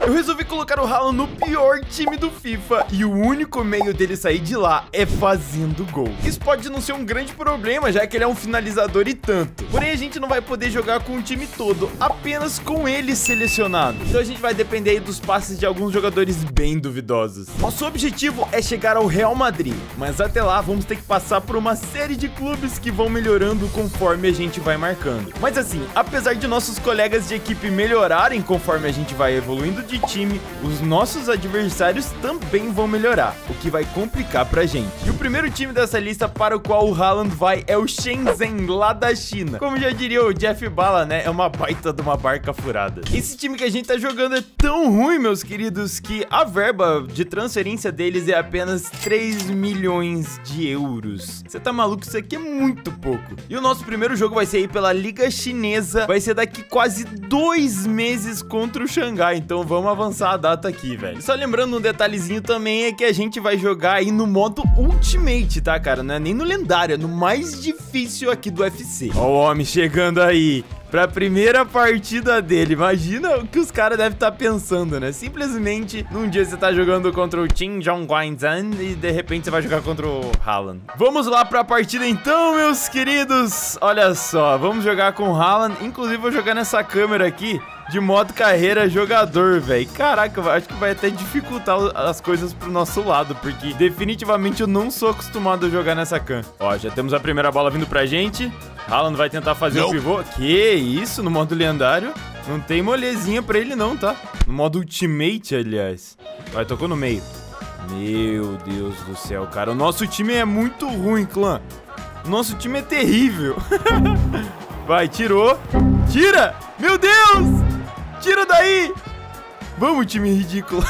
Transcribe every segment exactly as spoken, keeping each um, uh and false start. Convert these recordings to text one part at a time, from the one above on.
Eu resolvi colocar o Haaland no pior time do FIFA e o único meio dele sair de lá é fazendo gol. Isso pode não ser um grande problema, já que ele é um finalizador e tanto. Porém, a gente não vai poder jogar com o time todo, apenas com ele selecionado. Então a gente vai depender aí dos passes de alguns jogadores bem duvidosos. Nosso objetivo é chegar ao Real Madrid, mas até lá vamos ter que passar por uma série de clubes que vão melhorando conforme a gente vai marcando. Mas assim, apesar de nossos colegas de equipe melhorarem conforme a gente vai evoluindo de time, os nossos adversários também vão melhorar, o que vai complicar pra gente. E o primeiro time dessa lista para o qual o Haaland vai é o Shenzhen, lá da China. Como já diria o Jeff Bala, né? É uma baita de uma barca furada. Esse time que a gente tá jogando é tão ruim, meus queridos, que a verba de transferência deles é apenas três milhões de euros. Você tá maluco? Isso aqui é muito pouco. E o nosso primeiro jogo vai ser aí pela Liga Chinesa. Vai ser daqui quase dois meses contra o Xangai. Então vamos avançar a data aqui, velho. Só lembrando um detalhezinho também, é que a gente vai jogar aí no modo Ultimate, tá, cara? Não é nem no lendário, é no mais difícil aqui do U F C. Ó o homem chegando aí pra primeira partida dele. Imagina o que os caras devem estar pensando, né? Simplesmente, num dia você tá jogando contra o Qin Zhongguanzhan e de repente você vai jogar contra o Haaland. Vamos lá pra partida então, meus queridos. Olha só, vamos jogar com o Haaland. Inclusive, vou jogar nessa câmera aqui de modo carreira jogador, velho. Caraca, eu acho que vai até dificultar as coisas pro nosso lado, porque definitivamente eu não sou acostumado a jogar nessa cam. Ó, já temos a primeira bola vindo pra gente. Haaland vai tentar fazer o pivô. Que isso, no modo lendário não tem molezinha pra ele não, tá? No modo Ultimate, aliás. Vai, tocou no meio. Meu Deus do céu, cara. O nosso time é muito ruim, clã. O nosso time é terrível. Vai, tirou. Tira! Meu Deus! Tira daí! Vamos, time ridículo.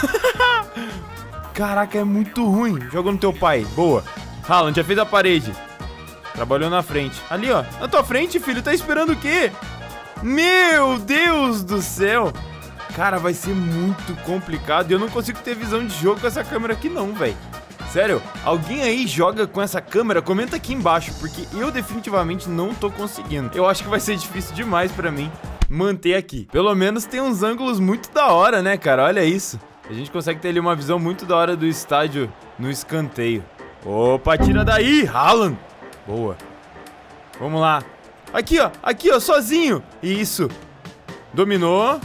Caraca, é muito ruim. Joga no teu pai. Boa. Haaland já fez a parede. Trabalhou na frente. Ali, ó. Na tua frente, filho. Tá esperando o quê? Meu Deus do céu. Cara, vai ser muito complicado. E eu não consigo ter visão de jogo com essa câmera aqui não, velho. Sério, alguém aí joga com essa câmera? Comenta aqui embaixo, porque eu definitivamente não tô conseguindo. Eu acho que vai ser difícil demais pra mim manter aqui. Pelo menos tem uns ângulos muito da hora, né, cara? Olha isso. A gente consegue ter ali uma visão muito da hora do estádio no escanteio. Opa, tira daí, Haaland. Boa. Vamos lá. Aqui, ó. Aqui, ó. Sozinho. Isso. Dominou.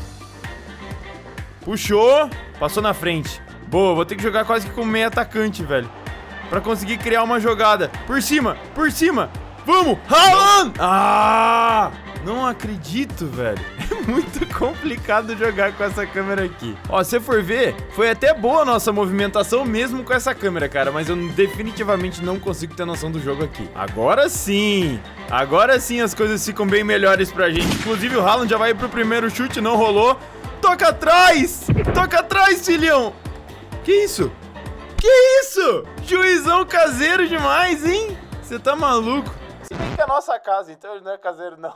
Puxou. Passou na frente. Boa. Vou ter que jogar quase que como meio atacante, velho. Pra conseguir criar uma jogada. Por cima. Por cima. Vamos. Haaland. Ah! Não acredito, velho. É muito complicado jogar com essa câmera aqui. Ó, se você for ver, foi até boa a nossa movimentação mesmo com essa câmera, cara. Mas eu definitivamente não consigo ter noção do jogo aqui. Agora sim. Agora sim as coisas ficam bem melhores pra gente. Inclusive o Haaland já vai pro primeiro chute, não rolou. Toca atrás. Toca atrás, filhão. Que isso? Que isso? Juizão caseiro demais, hein? Você tá maluco? Se bem que é a nossa casa, então ele não é caseiro, não.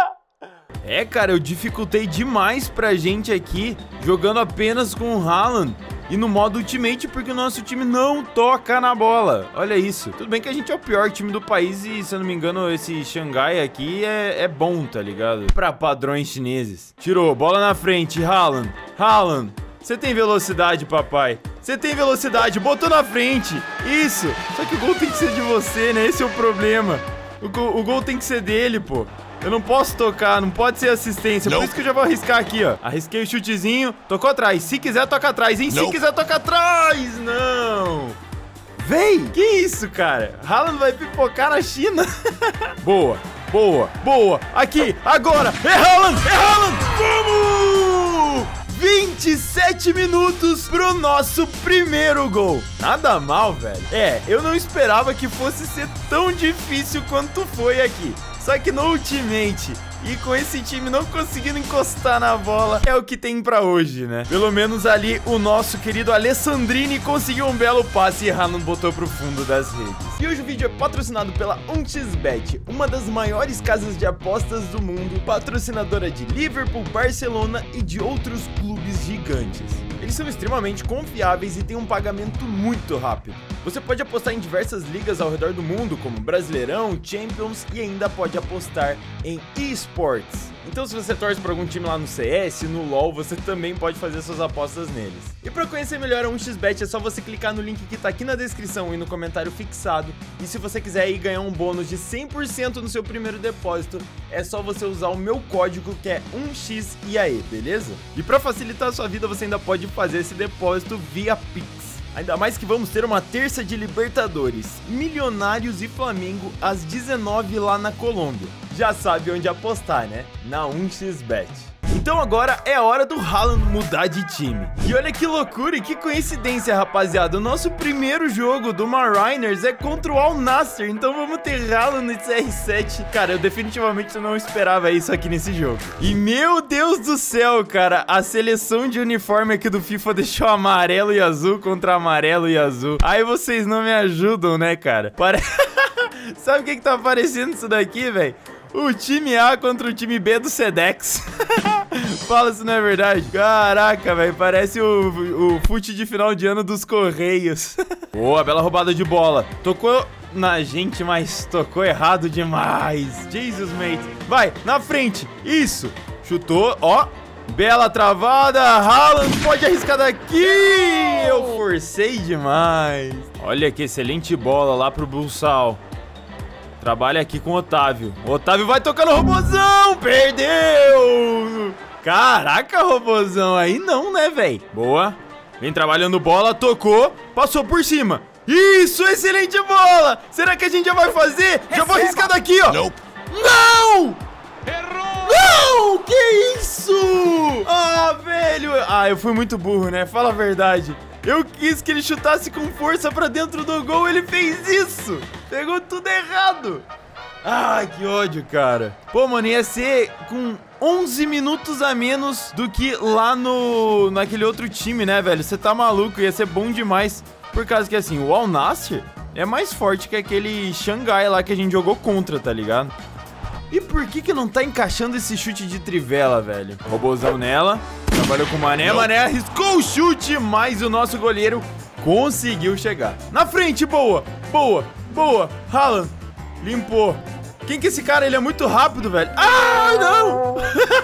É, cara, eu dificultei demais pra gente aqui, jogando apenas com o Haaland e no modo Ultimate, porque o nosso time não toca na bola. Olha isso. Tudo bem que a gente é o pior time do país e, se eu não me engano, esse Xangai aqui é, é bom, tá ligado? Pra padrões chineses. Tirou, bola na frente, Haaland. Haaland, você tem velocidade, papai. Você tem velocidade, botou na frente. Isso. Só que o gol tem que ser de você, né? Esse é o problema. O gol, o gol tem que ser dele, pô. Eu não posso tocar, não pode ser assistência. Não. Por isso que eu já vou arriscar aqui, ó. Arrisquei o chutezinho, tocou atrás. Se quiser, toca atrás, hein? Não. Se quiser, toca atrás. Não. Vem. Que isso, cara? Haaland vai pipocar na China. Boa, boa, boa. Aqui, agora. É Haaland, é Haaland. Vamos! vinte e sete minutos pro nosso primeiro gol. Nada mal, velho. É, eu não esperava que fosse ser tão difícil quanto foi aqui. Só que no Ultimate, e com esse time não conseguindo encostar na bola, é o que tem pra hoje, né? Pelo menos ali o nosso querido Alessandrini conseguiu um belo passe e Haaland botou pro fundo das redes. E hoje o vídeo é patrocinado pela um x bet, uma das maiores casas de apostas do mundo, patrocinadora de Liverpool, Barcelona e de outros clubes gigantes. Eles são extremamente confiáveis e têm um pagamento muito rápido. Você pode apostar em diversas ligas ao redor do mundo, como Brasileirão, Champions, e ainda pode apostar em eSports. Então se você torce pra algum time lá no C S, no LoL, você também pode fazer suas apostas neles. E pra conhecer melhor a um x bet é só você clicar no link que tá aqui na descrição e no comentário fixado. E se você quiser aí ganhar um bônus de cem por cento no seu primeiro depósito, é só você usar o meu código que é um x I A E, beleza? E pra facilitar a sua vida, você ainda pode fazer esse depósito via Pix. Ainda mais que vamos ter uma terça de Libertadores, Milionários e Flamengo às dezenove lá na Colômbia. Já sabe onde apostar, né? Na um x bet. Então agora é a hora do Haaland mudar de time. E olha que loucura e que coincidência, rapaziada. O nosso primeiro jogo do Mariners é contra o Al Nassr. Então vamos ter Haaland no C R sete. Cara, eu definitivamente não esperava isso aqui nesse jogo. E meu Deus do céu, cara. A seleção de uniforme aqui do FIFA deixou amarelo e azul contra amarelo e azul. Aí vocês não me ajudam, né, cara? Pare... Sabe o que que tá aparecendo isso daqui, velho? O time A contra o time B do Sedex. Fala se não é verdade. Caraca, velho, parece o, o fute de final de ano dos Correios. Boa, bela roubada de bola. Tocou na gente, mas tocou errado demais. Jesus, mate. Vai, na frente. Isso. Chutou, ó. Bela travada. Haaland pode arriscar daqui. Eu forcei demais. Olha que excelente bola lá pro Bulsal. Trabalha aqui com o Otávio. O Otávio vai tocar no Robozão. Perdeu. Caraca, Robozão. Aí não, né, velho? Boa. Vem trabalhando bola. Tocou. Passou por cima. Isso, excelente bola. Será que a gente já vai fazer? Receba. Já vou arriscar daqui, ó. Não. Não. Errou. Não. Que isso? Ah, velho. Ah, eu fui muito burro, né? Fala a verdade. Eu quis que ele chutasse com força pra dentro do gol, ele fez isso! Pegou tudo errado! Ai, que ódio, cara. Pô, mano, ia ser com onze minutos a menos do que lá no... naquele outro time, né, velho? Você tá maluco, ia ser bom demais. Por causa que, assim, o Al Nassr é mais forte que aquele Xangai lá que a gente jogou contra, tá ligado? E por que que não tá encaixando esse chute de trivela, velho? Robozão nela. Trabalhou com o Mané. Mané arriscou o chute, mas o nosso goleiro conseguiu chegar. Na frente, boa, boa, boa. Haaland limpou. Quem que é esse cara? Ele é muito rápido, velho. Ah, não!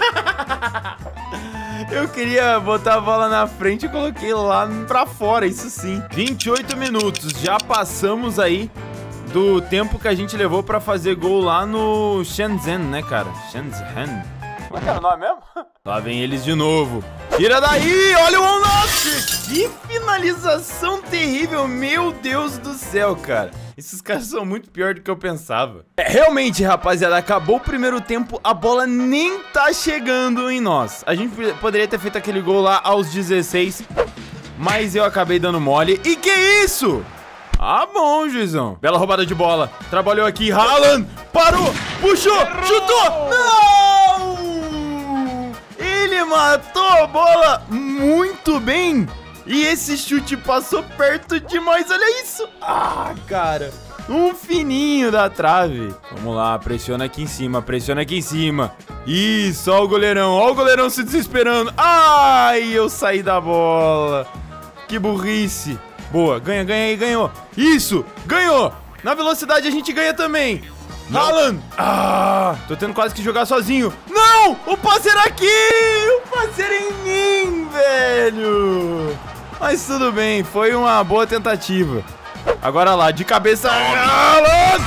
Eu queria botar a bola na frente e coloquei lá pra fora, isso sim. vinte e oito minutos, já passamos aí do tempo que a gente levou pra fazer gol lá no Shenzhen, né, cara? Shenzhen. Como é que era o nome mesmo? Lá vem eles de novo. Tira daí! Olha o Al Nassr! Que finalização terrível! Meu Deus do céu, cara. Esses caras são muito pior do que eu pensava. É, realmente, rapaziada, acabou o primeiro tempo, a bola nem tá chegando em nós. A gente poderia ter feito aquele gol lá aos dezesseis, mas eu acabei dando mole. E que isso? Ah, bom, juizão. Bela roubada de bola. Trabalhou aqui, Haaland. Parou, puxou, errou, chutou. Não! Ele matou a bola muito bem. E esse chute passou perto demais, olha isso. Ah, cara. Um fininho da trave. Vamos lá, pressiona aqui em cima, pressiona aqui em cima. Isso, ó o goleirão, ó o goleirão se desesperando. Ai, eu saí da bola. Que burrice. Boa, ganha, ganha aí, ganhou. Isso, ganhou. Na velocidade a gente ganha também. Haaland. Ah, tô tendo quase que jogar sozinho. Não, o passe era aqui. O passe era em mim, velho. Mas tudo bem, foi uma boa tentativa. Agora lá, de cabeça. Haaland.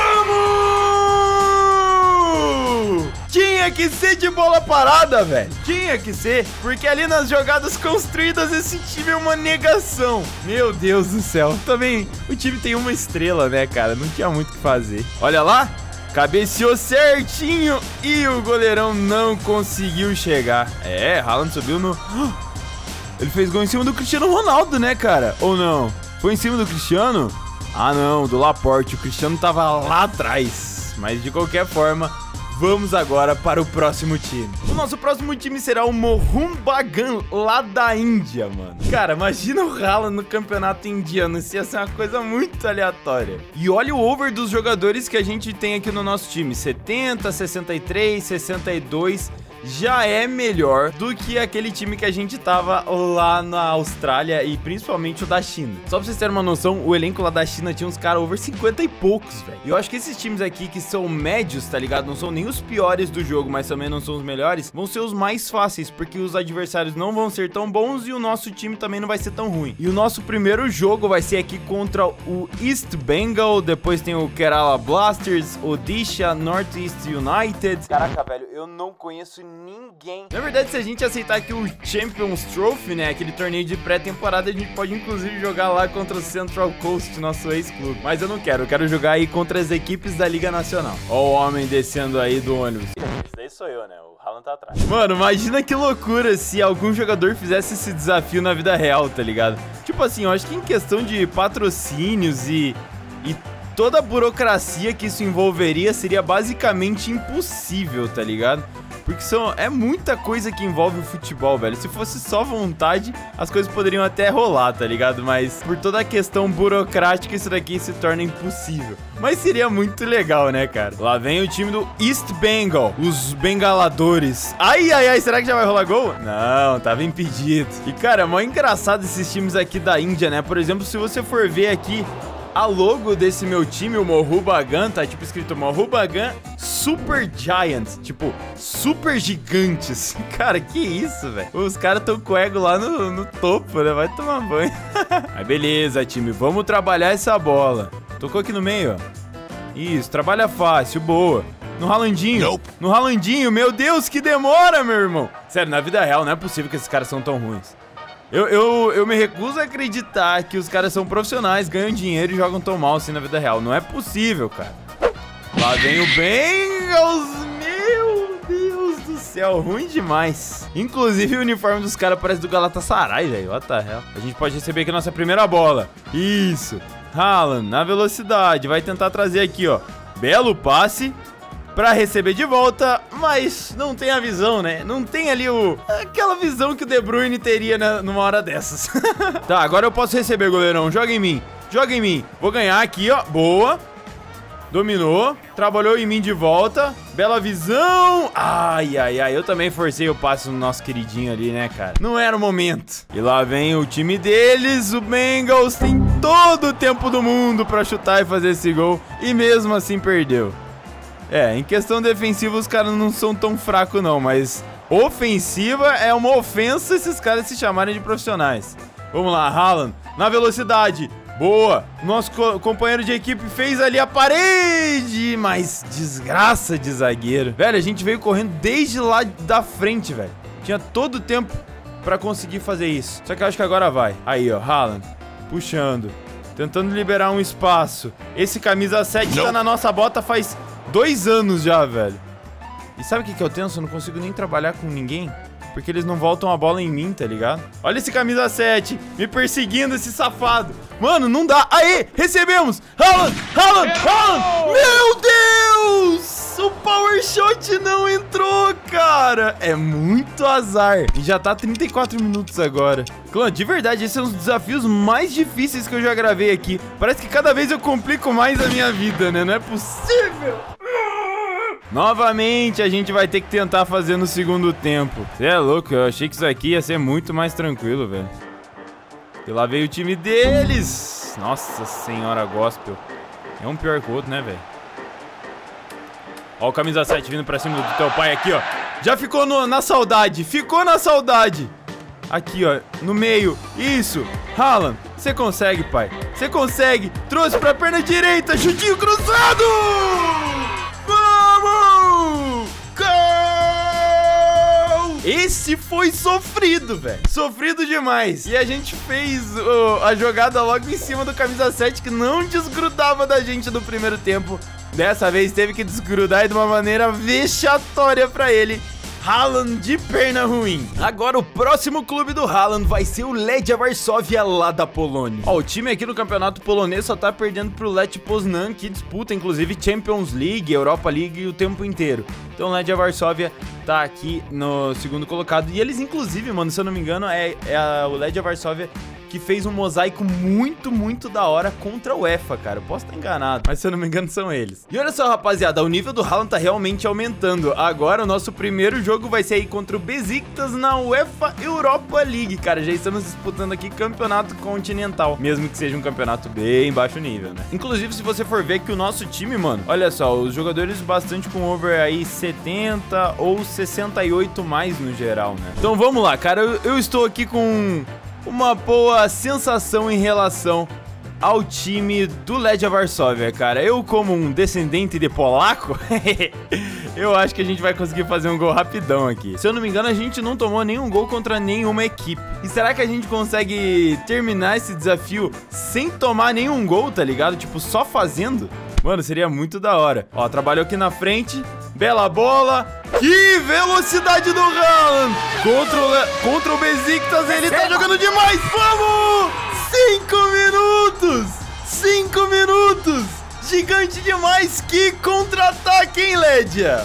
Vamos! Tinha que ser de bola parada, velho. Tinha que ser, porque ali nas jogadas construídas esse time é uma negação. Meu Deus do céu. Também o time tem uma estrela, né, cara? Não tinha muito o que fazer. Olha lá, cabeceou certinho e o goleirão não conseguiu chegar. É, Haaland subiu no... Ele fez gol em cima do Cristiano Ronaldo, né, cara? Ou não? Foi em cima do Cristiano? Ah, não, do Laporte. O Cristiano tava lá atrás. Mas, de qualquer forma, vamos agora para o próximo time. O nosso próximo time será o Mohun Bagan, lá da Índia, mano. Cara, imagina o Haaland no campeonato indiano. Isso ia ser uma coisa muito aleatória. E olha o over dos jogadores que a gente tem aqui no nosso time. setenta, sessenta e três, sessenta e dois... já é melhor do que aquele time que a gente tava lá na Austrália e principalmente o da China. Só pra vocês terem uma noção, o elenco lá da China tinha uns caras over cinquenta e poucos, velho. E eu acho que esses times aqui que são médios, tá ligado? Não são nem os piores do jogo, mas também não são os melhores, vão ser os mais fáceis, porque os adversários não vão ser tão bons e o nosso time também não vai ser tão ruim. E o nosso primeiro jogo vai ser aqui contra o East Bengal, depois tem o Kerala Blasters, Odisha, Northeast United. Caraca, velho, eu não conheço ninguém. Na verdade, se a gente aceitar aqui o Champions Trophy, né, aquele torneio de pré-temporada, a gente pode inclusive jogar lá contra o Central Coast, nosso ex-clube. Mas eu não quero, eu quero jogar aí contra as equipes da Liga Nacional. Ó o homem descendo aí do ônibus. Esse daí sou eu, né, o Haaland tá atrás. Mano, imagina que loucura se algum jogador fizesse esse desafio na vida real, tá ligado? Tipo assim, eu acho que em questão de patrocínios e... e toda a burocracia que isso envolveria seria basicamente impossível, tá ligado? Porque são, é muita coisa que envolve o futebol, velho. Se fosse só vontade, as coisas poderiam até rolar, tá ligado? Mas por toda a questão burocrática, isso daqui se torna impossível. Mas seria muito legal, né, cara? Lá vem o time do East Bengal, os bengaladores. Ai, ai, ai, será que já vai rolar gol? Não, tava impedido. E, cara, é mó engraçado esses times aqui da Índia, né? Por exemplo, se você for ver aqui a logo desse meu time, o Mohun Bagan, tá tipo escrito Mohun Bagan Super Giants, tipo, super gigantes. Cara, que isso, velho? Os caras tão com o ego lá no, no topo, né? Vai tomar banho. Mas beleza, time, vamos trabalhar essa bola. Tocou aqui no meio, ó. Isso, trabalha fácil, boa. No Haalandinho, nope. No Haalandinho, meu Deus, que demora, meu irmão. Sério, na vida real não é possível que esses caras são tão ruins. Eu, eu, eu me recuso a acreditar que os caras são profissionais, ganham dinheiro e jogam tão mal assim na vida real. Não é possível, cara. Lá vem o Bengals. Meu Deus do céu, ruim demais. Inclusive o uniforme dos caras parece do Galatasaray, velho. What the hell? A gente pode receber aqui a nossa primeira bola. Isso. Haaland na velocidade. Vai tentar trazer aqui, ó. Belo passe pra receber de volta, mas não tem a visão, né? Não tem ali o... aquela visão que o De Bruyne teria, né, numa hora dessas. Tá, agora eu posso receber, goleirão. Joga em mim. Joga em mim. Vou ganhar aqui, ó. Boa. Dominou. Trabalhou em mim de volta. Bela visão. Ai, ai, ai. Eu também forcei o passe no nosso queridinho ali, né, cara? Não era o momento. E lá vem o time deles. O Bengals tem todo o tempo do mundo pra chutar e fazer esse gol. E mesmo assim perdeu. É, em questão defensiva os caras não são tão fracos não, mas ofensiva é uma ofensa esses caras se chamarem de profissionais. Vamos lá, Haaland, na velocidade, boa. Nosso co companheiro de equipe fez ali a parede, mas desgraça de zagueiro. Velho, a gente veio correndo desde lá da frente, velho. Tinha todo o tempo pra conseguir fazer isso. Só que eu acho que agora vai. Aí, ó, Haaland, puxando, tentando liberar um espaço. Esse camisa sete não tá na nossa bota faz... dois anos já, velho. E sabe o que que eu tenso? Eu não consigo nem trabalhar com ninguém, porque eles não voltam a bola em mim, tá ligado? Olha esse camisa sete, me perseguindo, esse safado. Mano, não dá. Aê, recebemos. Haaland, Haaland, Haaland. Meu Deus! O power shot não entrou, cara. É muito azar. E já tá trinta e quatro minutos agora. Clã, de verdade, esses são os desafios mais difíceis que eu já gravei aqui. Parece que cada vez eu complico mais a minha vida, né? Não é possível. Novamente, a gente vai ter que tentar fazer no segundo tempo. Você é louco, eu achei que isso aqui ia ser muito mais tranquilo, velho. E lá veio o time deles. Nossa senhora, gospel. É um pior que o outro, né, velho? Ó o camisa sete vindo pra cima do teu pai aqui, ó. Já ficou no, na saudade. Ficou na saudade. Aqui, ó. No meio. Isso. Haaland, você consegue, pai. Você consegue. Trouxe pra perna direita. Chutinho cruzado. Vamos! Gol! Esse foi sofrido, velho. Sofrido demais. E a gente fez oh, a jogada logo em cima do camisa sete, que não desgrudava da gente no primeiro tempo. Dessa vez teve que desgrudar de uma maneira vexatória pra ele. Haaland de perna ruim. Agora o próximo clube do Haaland vai ser o Legia Varsóvia lá da Polônia. Ó, o time aqui no campeonato polonês só tá perdendo pro Lech Poznan, que disputa inclusive Champions League, Europa League o tempo inteiro. Então o Legia Varsóvia tá aqui no segundo colocado. E eles inclusive, mano, se eu não me engano, é, é a, o Legia Varsóvia que fez um mosaico muito, muito da hora contra o UEFA, cara. Eu posso estar enganado, mas se eu não me engano são eles. E olha só, rapaziada, o nível do Haaland tá realmente aumentando. Agora o nosso primeiro jogo vai ser aí contra o Besiktas na UEFA Europa League, cara. Já estamos disputando aqui campeonato continental, mesmo que seja um campeonato bem baixo nível, né? Inclusive, se você for ver que o nosso time, mano, olha só, os jogadores bastante com over aí setenta ou sessenta e oito mais no geral, né? Então vamos lá, cara, eu, eu estou aqui com uma boa sensação em relação ao time do Legia Varsóvia, cara. Eu, como um descendente de polaco, eu acho que a gente vai conseguir fazer um gol rapidão aqui. Se eu não me engano, a gente não tomou nenhum gol contra nenhuma equipe. E será que a gente consegue terminar esse desafio sem tomar nenhum gol, tá ligado? Tipo, só fazendo? Mano, seria muito da hora. Ó, trabalhou aqui na frente. Bela bola. Que velocidade do Haaland. Contra o, contra o Besiktas, ele tá jogando demais. Vamos! Cinco minutos! Cinco minutos! Gigante demais! Que contra-ataque, hein, Legia?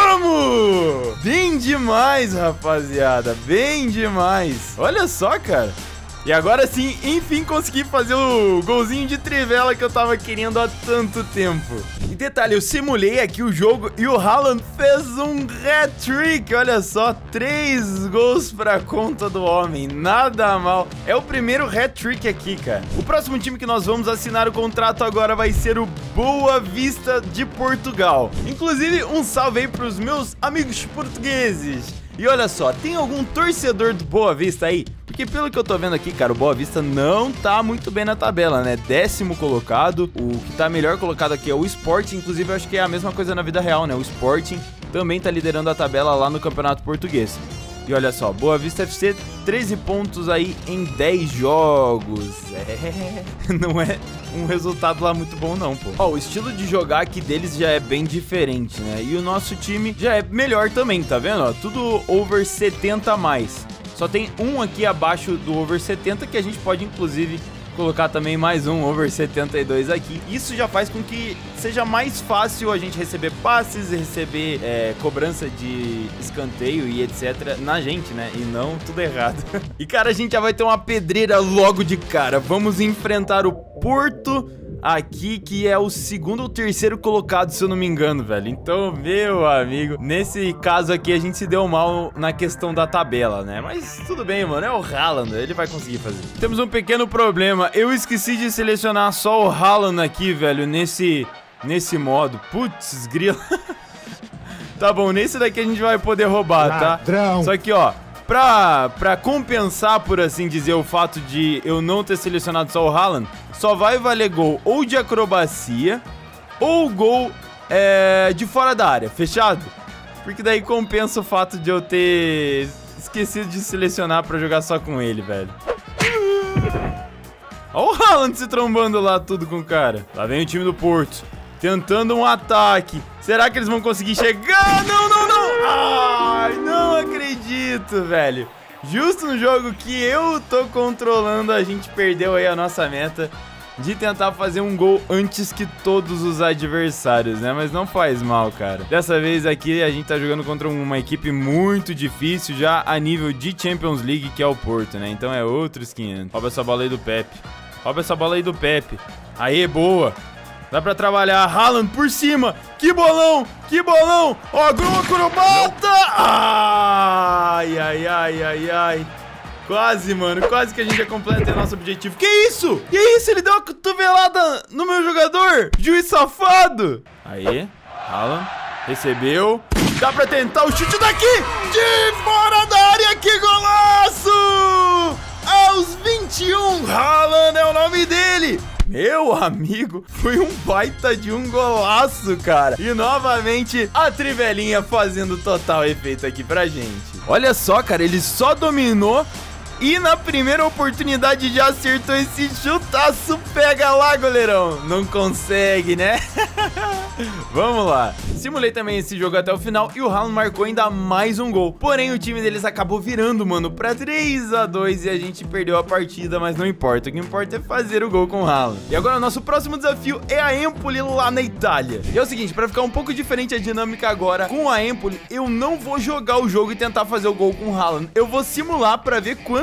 Vamos! Bem demais, rapaziada. Bem demais. Olha só, cara. E agora sim, enfim, consegui fazer o golzinho de trivela que eu tava querendo há tanto tempo. E detalhe, eu simulei aqui o jogo e o Haaland fez um hat-trick. Olha só, três gols pra conta do homem, nada mal. É o primeiro hat-trick aqui, cara. O próximo time que nós vamos assinar o contrato agora vai ser o Boa Vista de Portugal. Inclusive, um salve aí pros meus amigos portugueses. E olha só, tem algum torcedor do Boa Vista aí? Porque pelo que eu tô vendo aqui, cara, o Boa Vista não tá muito bem na tabela, né? Décimo colocado. O que tá melhor colocado aqui é o Sporting. Inclusive, eu acho que é a mesma coisa na vida real, né? O Sporting também tá liderando a tabela lá no Campeonato Português. E olha só, Boa Vista F C, treze pontos aí em dez jogos. É, não é um resultado lá muito bom não, pô. Ó, o estilo de jogar aqui deles já é bem diferente, né? E o nosso time já é melhor também, tá vendo? Ó, tudo over setenta a mais. Só tem um aqui abaixo do over setenta que a gente pode, inclusive, colocar também mais um over setenta e dois aqui. Isso já faz com que seja mais fácil a gente receber passes, receber é, cobrança de escanteio e etcétera na gente, né? E não tudo errado. E, cara, a gente já vai ter uma pedreira logo de cara. Vamos enfrentar o Porto aqui, que é o segundo ou terceiro colocado, se eu não me engano, velho. Então, meu amigo, nesse caso aqui a gente se deu mal na questão da tabela, né? Mas tudo bem, mano, é o Haaland, ele vai conseguir fazer. Temos um pequeno problema, eu esqueci de selecionar só o Haaland aqui, velho, nesse, nesse modo. Putz, grila. Tá bom, nesse daqui a gente vai poder roubar, tá? Ladrão. Só que, ó, Pra, pra compensar, por assim dizer, o fato de eu não ter selecionado só o Haaland, só vai valer gol ou de acrobacia ou gol é, de fora da área, fechado? Porque daí compensa o fato de eu ter esquecido de selecionar pra jogar só com ele, velho. Olha o Haaland se trombando lá tudo com o cara. Lá vem o time do Porto, tentando um ataque. Será que eles vão conseguir chegar? Não, não, não! Ai, não acredito, velho. Justo no jogo que eu tô controlando, a gente perdeu aí a nossa meta de tentar fazer um gol antes que todos os adversários, né? Mas não faz mal, cara. Dessa vez aqui a gente tá jogando contra uma equipe muito difícil, já a nível de Champions League, que é o Porto, né? Então é outros quinhentos. Rouba essa bola aí do Pepe. Rouba essa bola aí do Pepe. Aê, boa. Dá pra trabalhar. Haaland por cima. Que bolão. Que bolão. Ó, gol acrobata. Ai, ai, ai, ai, ai. Quase, mano. Quase que a gente já completa o nosso objetivo. Que isso? Que isso? Ele deu uma cotovelada no meu jogador. Juiz safado. Aí. Haaland. Recebeu. Dá pra tentar o chute daqui. De fora da área. Que golaço. Aos vinte e um. Haaland é o nome dele. Meu amigo, foi um baita de um golaço, cara. E novamente a trivelinha fazendo total efeito aqui pra gente. Olha só, cara, ele só dominou e na primeira oportunidade já acertou esse chutaço. Pega lá, goleirão. Não consegue, né? Vamos lá. Simulei também esse jogo até o final e o Haaland marcou ainda mais um gol. Porém, o time deles acabou virando, mano, pra três a dois e a gente perdeu a partida, mas não importa. O que importa é fazer o gol com o Haaland. E agora o nosso próximo desafio é a Empoli lá na Itália. E é o seguinte, pra ficar um pouco diferente a dinâmica agora, com a Empoli, eu não vou jogar o jogo e tentar fazer o gol com o Haaland. Eu vou simular pra ver quanto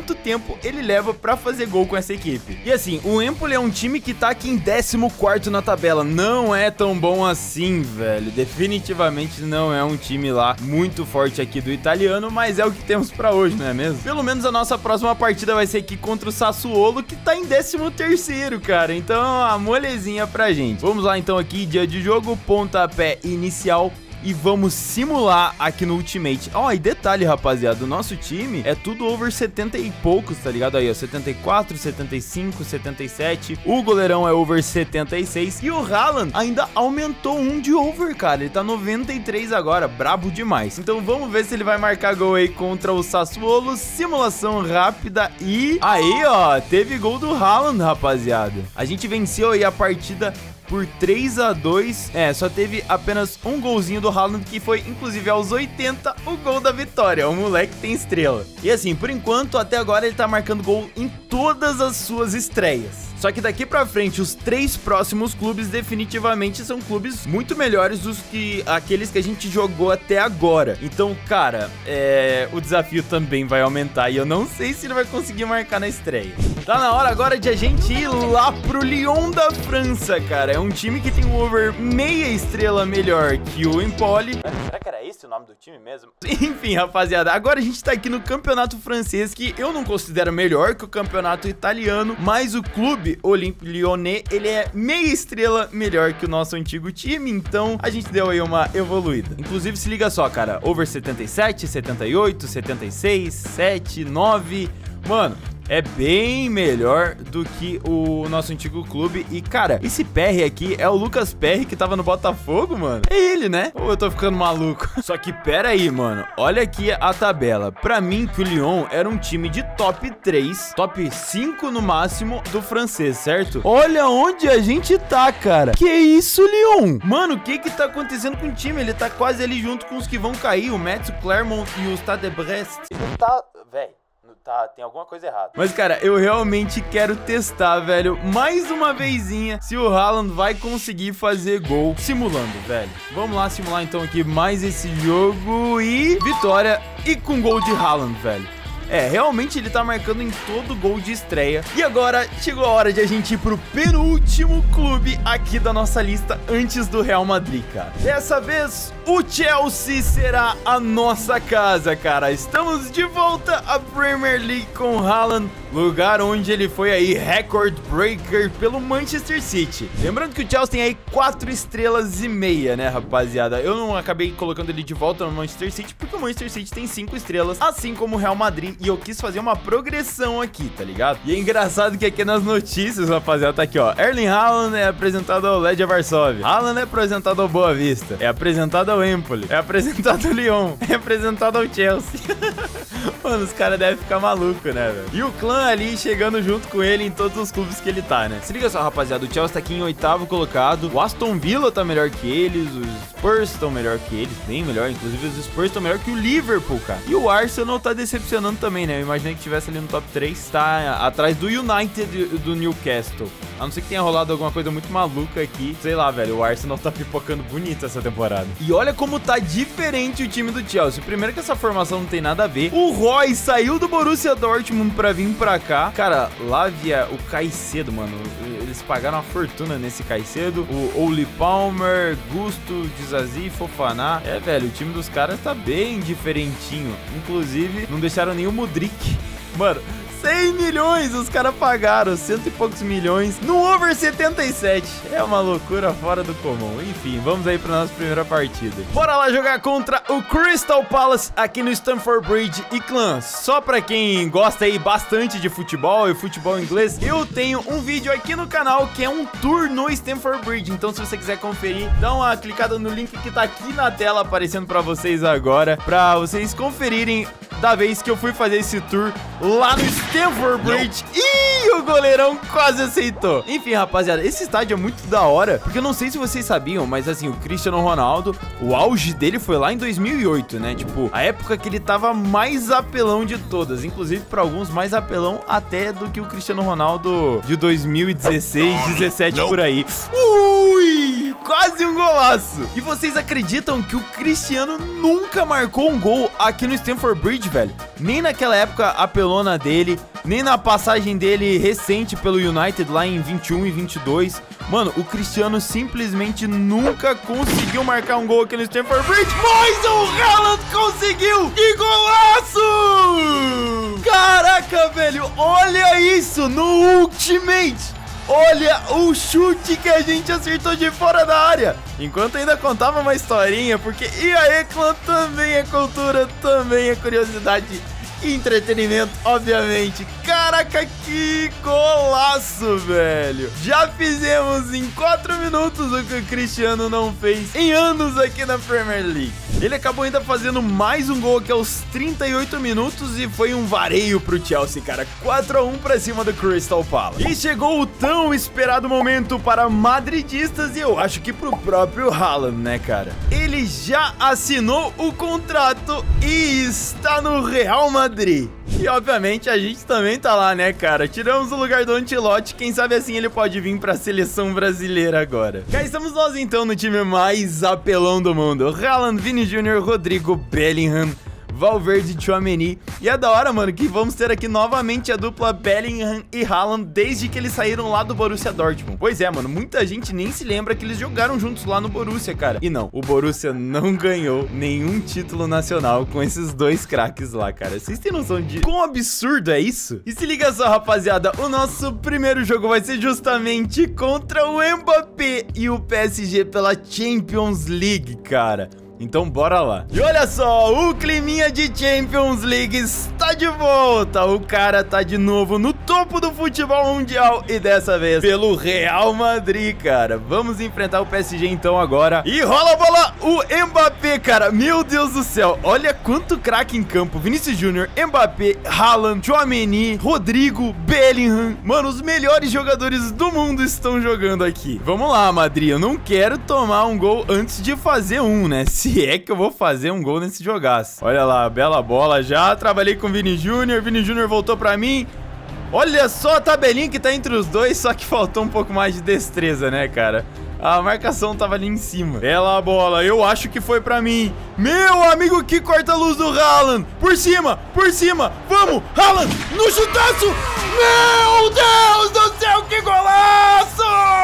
quanto tempo ele leva pra fazer gol com essa equipe. E assim, o Empoli é um time que tá aqui em décimo quarto na tabela. Não é tão bom assim, velho. Definitivamente não é um time lá muito forte aqui do italiano, mas é o que temos pra hoje, não é mesmo? Pelo menos a nossa próxima partida vai ser aqui contra o Sassuolo, que tá em décimo terceiro, cara. Então, a molezinha pra gente. Vamos lá então aqui, dia de jogo, pontapé inicial. E vamos simular aqui no Ultimate. Ó, oh, e detalhe, rapaziada, o nosso time é tudo over setenta e poucos, tá ligado? Aí, ó, setenta e quatro, setenta e cinco, setenta e sete. O goleirão é over setenta e seis. E o Haaland ainda aumentou um de over, cara. Ele tá noventa e três agora, brabo demais. Então vamos ver se ele vai marcar gol aí contra o Sassuolo. Simulação rápida e... Aí, ó, teve gol do Haaland, rapaziada. A gente venceu aí a partida por três a dois, é, só teve apenas um golzinho do Haaland, que foi, inclusive, aos oitenta, o gol da vitória. O moleque tem estrela. E assim, por enquanto, até agora ele tá marcando gol em todas as suas estreias. Só que daqui pra frente, os três próximos clubes definitivamente são clubes muito melhores dos que aqueles que a gente jogou até agora. Então, cara, é, o desafio também vai aumentar e eu não sei se ele vai conseguir marcar na estreia. Tá na hora agora de a gente ir lá pro Lyon da França, cara. É um time que tem um over meia estrela melhor que o Empoli. Será que era esse o nome do time mesmo? Enfim, rapaziada, agora a gente tá aqui no campeonato francês, que eu não considero melhor que o campeonato italiano, mas o clube Olympique Lyonnais, ele é meia estrela melhor que o nosso antigo time, então a gente deu aí uma evoluída. Inclusive, se liga só, cara, over setenta e sete, setenta e oito, setenta e seis, sete, nove, mano... É bem melhor do que o nosso antigo clube. E, cara, esse Perry aqui é o Lucas Perry que tava no Botafogo, mano. É ele, né? Ou eu tô ficando maluco? Só que, pera aí, mano. Olha aqui a tabela. Pra mim, que o Lyon era um time de top três, top cinco no máximo do francês, certo? Olha onde a gente tá, cara. Que isso, Lyon? Mano, o que que tá acontecendo com o time? Ele tá quase ali junto com os que vão cair. O Metz, o Clermont e o Stade de Brest. Ele tá... Véi. Tá, tem alguma coisa errada. Mas, cara, eu realmente quero testar, velho, mais uma vezinha, se o Haaland vai conseguir fazer gol simulando, velho. Vamos lá simular, então, aqui mais esse jogo e... Vitória e com gol de Haaland, velho. É, realmente ele tá marcando em todo gol de estreia. E agora chegou a hora de a gente ir pro penúltimo clube aqui da nossa lista antes do Real Madrid, cara. Dessa vez, o Chelsea será a nossa casa, cara. Estamos de volta à Premier League com o Haaland, lugar onde ele foi aí record breaker pelo Manchester City. Lembrando que o Chelsea tem aí quatro estrelas e meia, né, rapaziada? Eu não acabei colocando ele de volta no Manchester City porque o Manchester City tem cinco estrelas, assim como o Real Madrid. E eu quis fazer uma progressão aqui, tá ligado? E é engraçado que aqui nas notícias, rapaziada, tá aqui, ó. Erling Haaland é apresentado ao Legia Varsóvia. Haaland é apresentado ao Boa Vista. É apresentado ao Empoli. É apresentado ao Lyon. É apresentado ao Chelsea. Mano, os caras devem ficar malucos, né, velho? E o clã ali chegando junto com ele em todos os clubes que ele tá, né? Se liga só, rapaziada. O Chelsea tá aqui em oitavo colocado. O Aston Villa tá melhor que eles. Os Spurs estão melhor que eles. Bem melhor. Inclusive, os Spurs estão melhor que o Liverpool, cara. E o Arsenal tá decepcionando também, né? Eu imaginei que tivesse ali no top três. Tá atrás do United do Newcastle. A não ser que tenha rolado alguma coisa muito maluca aqui. Sei lá, velho. O Arsenal tá pipocando bonito essa temporada. E olha como tá diferente o time do Chelsea. Primeiro que essa formação não tem nada a ver. O Roy saiu do Borussia Dortmund pra vir pra cá. Cara, lá via o Caicedo, mano. Eles pagaram uma fortuna nesse Caicedo. O Oli Palmer, Gusto, Dizazi, Fofana. É, velho, o time dos caras tá bem diferentinho. Inclusive, não deixaram nem o Mudryk. Mano, cem milhões os caras pagaram, cento e poucos milhões no over setenta e sete. É uma loucura fora do comum. Enfim, vamos aí pra nossa primeira partida. Bora lá jogar contra o Crystal Palace aqui no Stamford Bridge. E clã, só pra quem gosta aí bastante de futebol e futebol inglês, eu tenho um vídeo aqui no canal que é um tour no Stamford Bridge. Então se você quiser conferir, dá uma clicada no link que tá aqui na tela aparecendo pra vocês agora, pra vocês conferirem da vez que eu fui fazer esse tour lá no Stamford Bridge. Ih, o goleirão quase aceitou. Enfim, rapaziada, esse estádio é muito da hora, porque eu não sei se vocês sabiam, mas assim, o Cristiano Ronaldo, o auge dele foi lá em dois mil e oito, né? Tipo, a época que ele tava mais apelão de todas, inclusive para alguns mais apelão até do que o Cristiano Ronaldo de dois mil e dezesseis, dezessete por aí. Ui! quase um golaço. E vocês acreditam que o Cristiano nunca marcou um gol aqui no Stamford Bridge, velho? Nem naquela época apelona dele, nem na passagem dele recente pelo United lá em vinte e um e vinte e dois. Mano, o Cristiano simplesmente nunca conseguiu marcar um gol aqui no Stamford Bridge. Mas o Haaland conseguiu! Que golaço! Caraca, velho, olha isso no Ultimate! Olha o chute que a gente acertou de fora da área. Enquanto ainda contava uma historinha, porque e aí, clã, também é cultura, também é curiosidade e entretenimento, obviamente. Caraca, que golaço, velho. Já fizemos em quatro minutos o que o Cristiano não fez em anos aqui na Premier League. Ele acabou ainda fazendo mais um gol aqui aos trinta e oito minutos e foi um vareio pro Chelsea, cara. quatro a um pra cima do Crystal Palace. E chegou o tão esperado momento para madridistas e eu acho que pro próprio Haaland, né, cara? Ele já assinou o contrato e está no Real Madrid. E obviamente a gente também tá lá, né, cara? Tiramos o lugar do Ancelotti, quem sabe assim ele pode vir pra seleção brasileira agora. Cá estamos nós então no time mais apelão do mundo. Haaland, Vini Júnior, Rodrigo, Bellingham, Valverde, Tchouaméni. E é da hora, mano, que vamos ter aqui novamente a dupla Bellingham e Haaland desde que eles saíram lá do Borussia Dortmund. Pois é, mano, muita gente nem se lembra que eles jogaram juntos lá no Borussia, cara. E não, o Borussia não ganhou nenhum título nacional com esses dois craques lá, cara. Vocês têm noção de quão absurdo é isso? E se liga só, rapaziada, o nosso primeiro jogo vai ser justamente contra o Mbappé e o P S G pela Champions League, cara. Então bora lá. E olha só, o climinha de Champions League está de volta. O cara tá de novo no topo do futebol mundial e dessa vez pelo Real Madrid, cara. Vamos enfrentar o P S G então agora. E rola a bola, o Mbappé, cara. Meu Deus do céu, olha quanto craque em campo. Vinícius Júnior, Mbappé, Haaland, Tchouaméni, Rodrigo, Bellingham. Mano, os melhores jogadores do mundo estão jogando aqui. Vamos lá, Madrid, eu não quero tomar um gol antes de fazer um, né? Se é que eu vou fazer um gol nesse jogaço. Olha lá, bela bola já. Trabalhei com o Vini Júnior. Vini Júnior voltou pra mim. Olha só a tabelinha que tá entre os dois, só que faltou um pouco mais de destreza, né, cara? A marcação tava ali em cima. Bela bola, eu acho que foi pra mim. Meu amigo, que corta-luz do Haaland. Por cima, por cima. Vamos, Haaland, no chutaço. Meu Deus do céu, que golaço!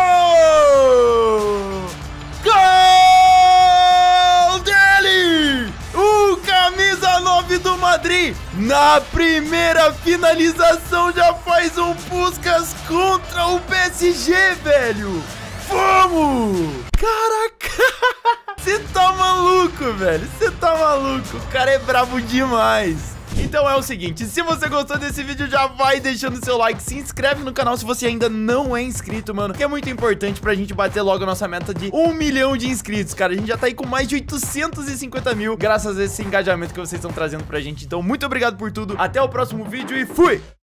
Do Madrid, na primeira finalização já faz um Puskás contra o P S G, velho. Vamos! Caraca! Você tá maluco, velho. Você tá maluco. O cara é brabo demais. Então é o seguinte, se você gostou desse vídeo, já vai deixando seu like, se inscreve no canal se você ainda não é inscrito, mano, que é muito importante pra gente bater logo a nossa meta de um milhão de inscritos, cara. A gente já tá aí com mais de oitocentos e cinquenta mil, graças a esse engajamento que vocês estão trazendo pra gente. Então, muito obrigado por tudo, até o próximo vídeo e fui!